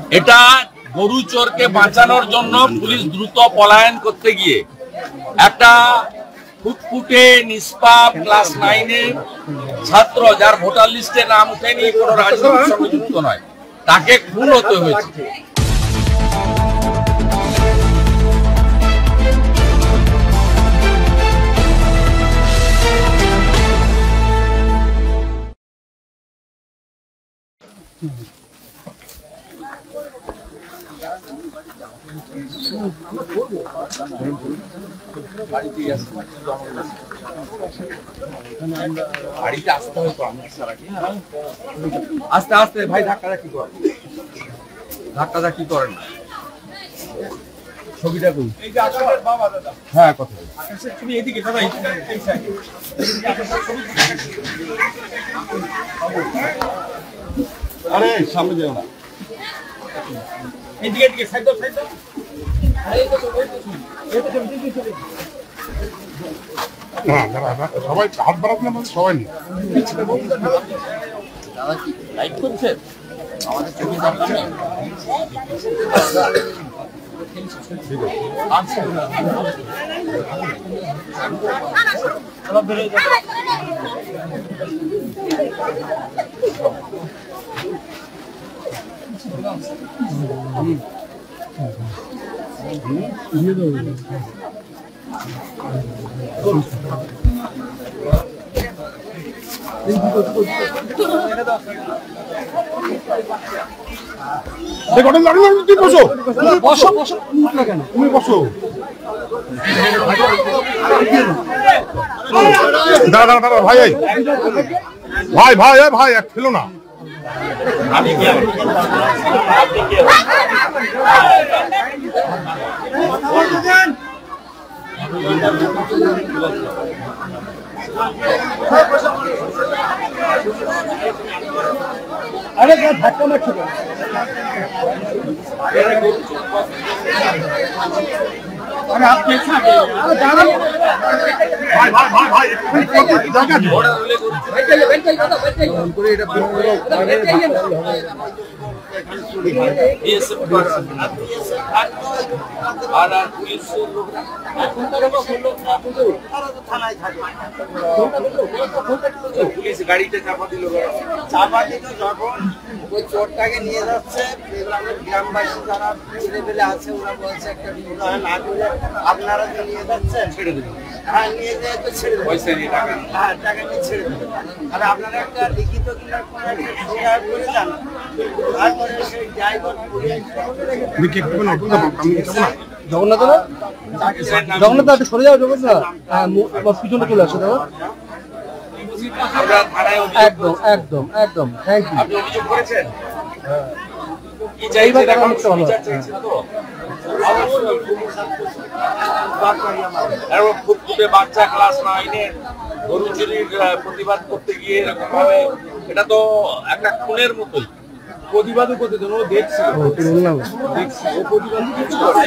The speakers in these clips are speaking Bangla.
এটা গরু চোরকে বাঁচানোর জন্য পুলিশ দ্রুত পলায়ন করতে গিয়ে একটা ফুটফুটে নিষ্পাপ ক্লাস 9-এর ছাত্র, যার ভোটার লিস্টে নাম উঠেনি, কোনো রাজনীতির সঙ্গে যুক্ত নয়, তাকে খুন হতে হয়েছে। আস্তে আস্তে ভাই, ধাক্কাধাক্কি করেন না। ছবিটা কই? হ্যাঁ, কথা তুমি এদিকে দাদা, আরে সামনে যাও না, এদিকে এদিকে সাইড দাও, সাইড দাও। সবাই হাত বাড়াতে না, সবাই নেই। দাদা কি লাইট করছে? আমাদের ছবি দরকার নেই। তুমি বসো। দাদা দাদা ভাই ভাই ভাই ভাই এক খেলো না। अरे धक्का मत ठोको। अरे आप कैसा है? अरे जाना भाई भाई भाई भाई जगह दो। ये सब আর পুলিশের লোকরা পুলিশ গাড়িতে চাপা দিল, যখন ওই চোরটাকে নিয়ে যাচ্ছে, গ্রামবাসী যারা ছেলেপেলে আছে ওরা বলছে একটা না করে আপনারা যে নিয়ে যাচ্ছেন ছেড়ে দিল। হ্যাঁ, নিয়ে যেয়ে তো ছেড়ে দেবেন, পয়সা নিয়ে টাকা, হ্যাঁ টাকা নিয়ে ছেড়ে দেবেন। আর আপনারা একটা লিখিত কিনা কোনো একটা শিকার করে যান, তারপরে সেই ড্রাইভার জগন্নাথ না, জগন্নাথ একটু সরে যাও, জগন্নাথ পিছনে চলে আসো দাদা। আমরা থানায় একদম একদম একদম থ্যাংক ইউ। আপনি অভিযোগ করেছেন? কি চাইছেন এখন? বিচার চাইছেন তো? ফুটফুটে বাচ্চা ক্লাস 9-এর গরু চুরির প্রতিবাদ করতে গিয়ে এরকম ভাবে, এটা তো একটা খুনের মতোই। প্রতিবাদও করতে দেন, ও দেখছি ও প্রতিবাদ কিছু করে,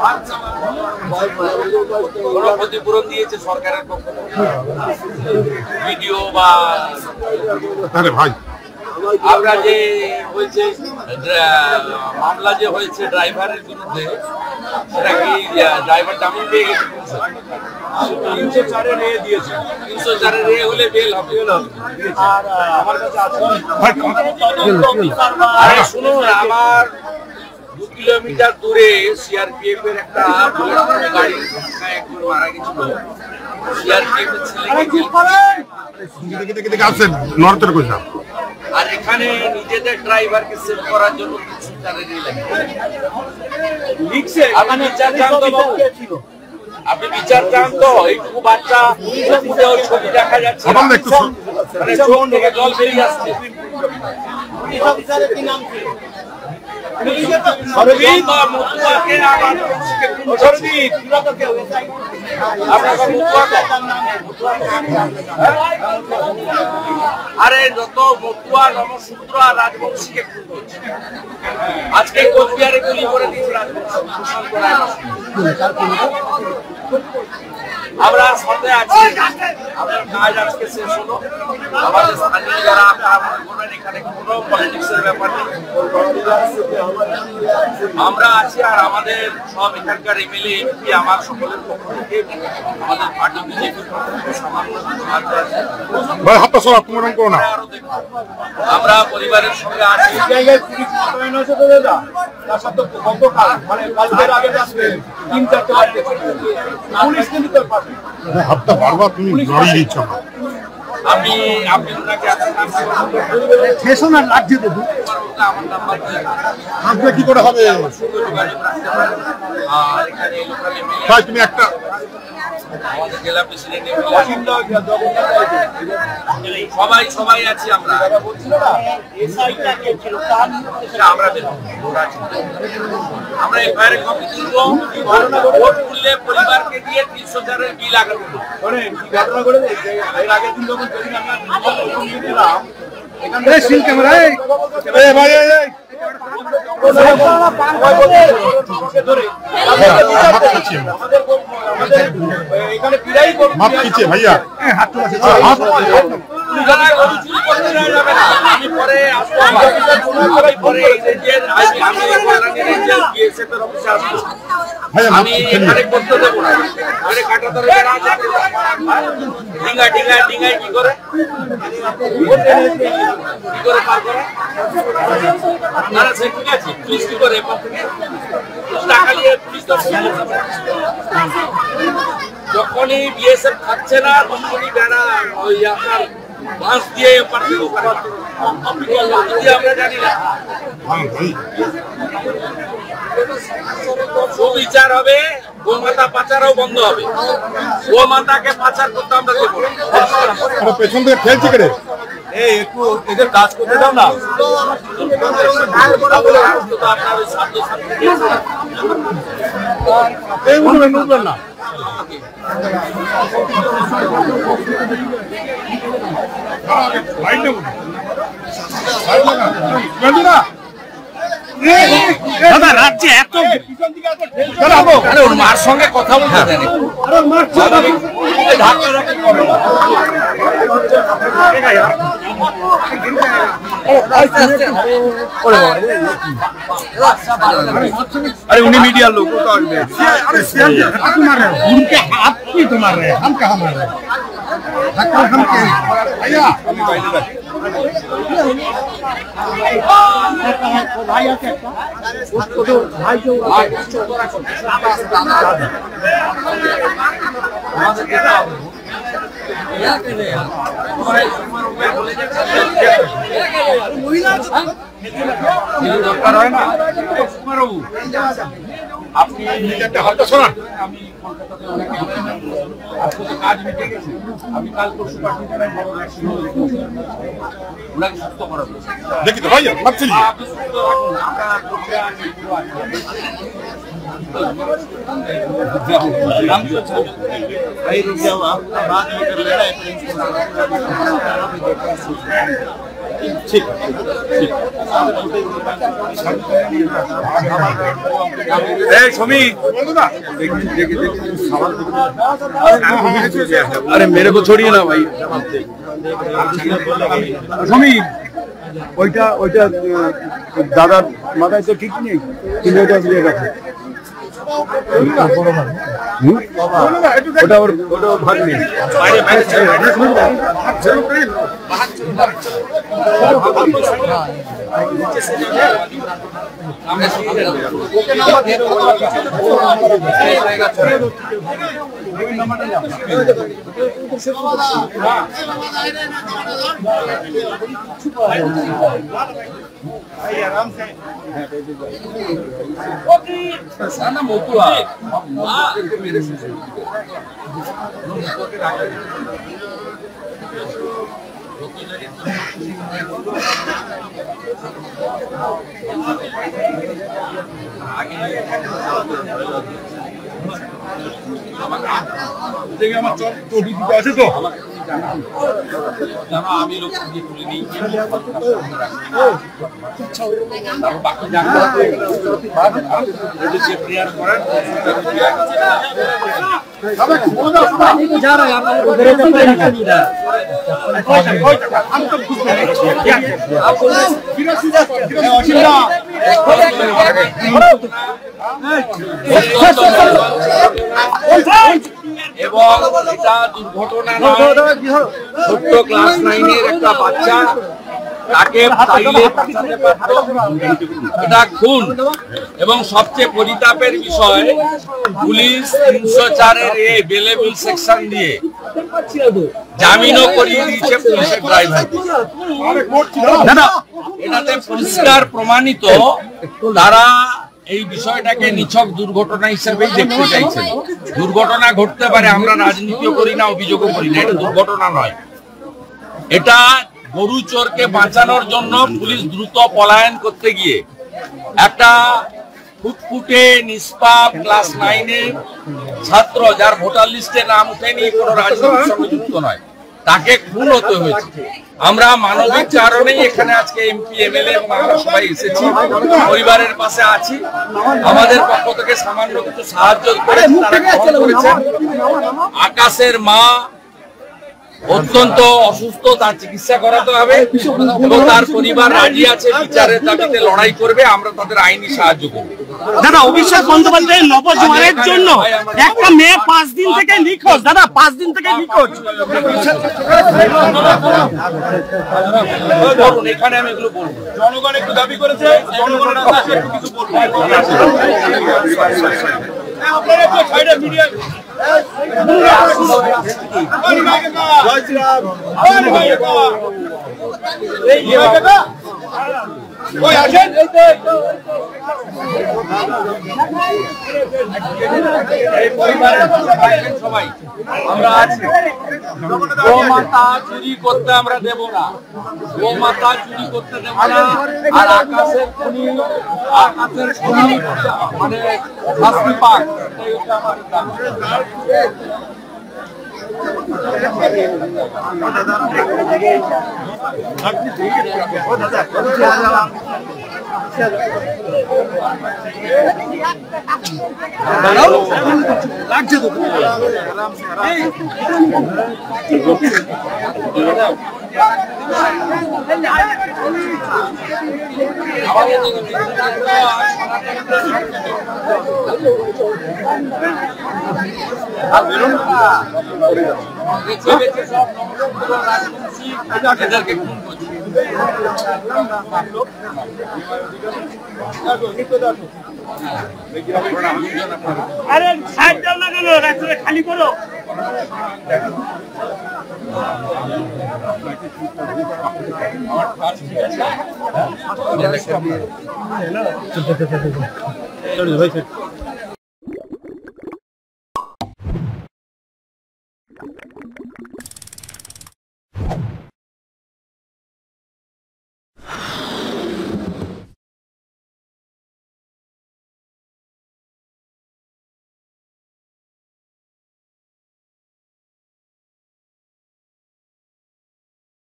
কোনো ক্ষতিপূরণ দিয়েছে সরকারের পক্ষ থেকে ভিডিও বা ভাই আমরা যে হয়েছে মামলা যে হয়েছে ড্রাইভারের বিরুদ্ধে, সেটা কি ড্রাইভার জামিন পেয়ে গেছে? 304-এ রে দিয়েছে, 304-এ রে হলে বেল হবে। আর আমার কাছে আছে, আরে শুনুন, আমার 2 কিলোমিটার দূরে সিআরপিএফ এর একটা গাড়ি একজন মারা গেছিল। সিআরপিএফ এর ছেলে আসেন নর্থের কইলাম। আর এখানে নিজেদের ড্রাইভারকে সেভ করার জন্য আপনি বিচার চান তো? এইটুকু বাচ্চা ছবি দেখা যাচ্ছে, চোখ থেকে জল বেরিয়ে আসছে। আরে যত মতুয়া নমসূত্র আর রাজবংশীকে আজকে কোচবিহারে গুলি করে দিয়েছে আমরা সাথে আছি। আপনার কাজ আজকে শেষ হলো। আমাদের স্থানীয় যারা আপনারা মনে করবেন এখানে কোনো পলিটিক্সের ব্যাপার নেই। আমরা আছি আর আমাদের সব এখানকার এমএলএ এমপি আমার সকলের পক্ষ থেকে আমাদের পার্টি বিজেপির পক্ষ থেকে সামান্য সাহায্য আছে। ভাই হাতটা সরা, তুমি এরকম করো না। আমরা পরিবারের সঙ্গে আছি। জায়গায় পুলিশ মোতায়েন আছে তো দাদা, তার সাথে গতকাল মানে কালকের আগে রাত্রে 3-4টা বাজে পুলিশ কিন্তু তার পাশে। হাতটা বারবার তুমি লড়িয়ে দিচ্ছ না। আপনি ওনাকে ঠেসো না, লাগছে তো আমার নাম্বার হাতটা কি করে হবে? যোগাযোগ রাখতে পারেন। আর এখানে লোকাল এমএলএ ভাই তুমি একটা আমাদের জেলা প্রেসিডেন্ট সবাই আছি আমরা। আমরা এফআইআর কপি তুলবো, ভোট তুললে পরিবারকে দিয়ে 300,000-এর বিল আগানো। সিল ক্যামেরা ভাই মাপ খিচে ভাইয়া হাত আমি পরে আসবো, আমি এখানে করতে দেবো না। কাটা ধরে ডিঙ্গায় কি করে পার করে? না সে ঠিক আছে, পুলিশ কি করে টাকা নিয়ে পুলিশ তো যখনই বিএসএফ খাচ্ছে না তখনই বেড়া ওই আপনার বাঁশ দিয়ে আমরা জানি না। সুবিচার হবে, গোমাতা পাচারও বন্ধ হবে। গোমাতাকে পাচার করতে আমরা দেবো না। পেছন থেকে খেলছি কেড়ে একটু এদের কাজ করতে দাও না। আপনার ওই ছাত্র এই উঠবেন না। দাদা রাজ্যে এত ওর মার সঙ্গে কথা বলতে দেন। अरे उन्हीं मीडिया लोग तो आगे उनके हाथ की तो मार रहे हैं, हम कहाँ मार रहे हैं? हम भैया দরকার হয় না আপনি হাতটা সরান। আমি কলকাতাতে অনেক আজকে তো কাজ মিটে গেছে। আমি কাল পরশু পাঠিয়ে দেবেন বড় ওনাকে সুস্থ করাবো। দেখি তো ভাইয়া মাপ চলিয়ে আপনি সুস্থ রাখুন, আমরা লোকরা আছি পুরো আছি। भाई रुक जाओ, आप बात नहीं कर ले रहे ঠিক अरे मेरे को छोड़िए ना भाई। সমীর ওইটা দাদার মাথায় তো ঠিক নেই, তুমি ওটা দিয়ে রাখো। ওটা ওর ভাগ নেই। आराम से sana motua mere আমার চটি দিতে আছে তো জানো আমি লোক দিয়ে তুলে নিই তারপর বাকি জায়গা যে প্রেয়ার করেন এবং এটা দুর্ঘটনা নয়, ছোট্ট ক্লাস 9 এর একটা বাচ্চা, তাকে চাইলে বাঁচাতে পারতো। এটা খুন। এবং সবচেয়ে পরিতাপের বিষয়, পুলিশ 304 এর এই বেলেবল সেকশন দিয়ে জামিনও করিয়ে দিয়েছে পুলিশের ড্রাইভারকে। এটাতে পরিষ্কার প্রমাণিত তারা এই বিষয়টাকে নিছক দুর্ঘটনা হিসেবেই দেখতে চাইছেন। দুর্ঘটনা ঘটতে পারে, আমরা রাজনীতিও করি না, অভিযোগও করি না, এটা দুর্ঘটনা নয়। এটা গরু চোরকে বাঁচানোর জন্য পুলিশ দ্রুত পলায়ন করতে গিয়ে একটা ফুটফুটে নিষ্পাপ ক্লাস 9 এর ছাত্র, যার ভোটার লিস্টে নাম উঠেনি, কোনো রাজনীতির সঙ্গে যুক্ত নয়, তাকে খুন হতে হয়েছে। আমরা মানবিক কারণেই এখানে আজকে এমপি, এমএলএ এবং আমরা সবাই এসেছি, পরিবারের পাশে আছি। আমাদের পক্ষ থেকে সামান্য কিছু সাহায্য করেছে, তারা গ্রহণ করেছেন। আকাশের মা অত্যন্ত অসুস্থ, তার চিকিৎসা করাতে হবে এবং তার পরিবার রাজি আছে, বিচারের দাবিতে লড়াই করবে। আমরা তাদের আইনি সাহায্য করব। দাদা, অভিষেক বন্দ্যোপাধ্যায়ের নবজোয়ারের জন্য একটা মেয়ে 5 দিন থেকে নিখোঁজ। দাদা, 5 দিন থেকে নিখোঁজ। এখানে আমি এগুলো বলবো। জনগণ একটু দাবি করেছে, জনগণের কাছে একটু কিছু বলবো। আপনারা একটু সাইডে মিডিয়া সবাই আমরা আছি। গোমাতা চুরি করতে আমরা দেব না, গোমাতা চুরি করতে দেব না। আর আকাশের খুনি মানে শাস্তি পাক, এটাই হচ্ছে আমার দাবি। লাগছে তো এদেরকে খুন করছে। আরে সাইড দাও না কেন, রাস্তাটা খালি করো। আমার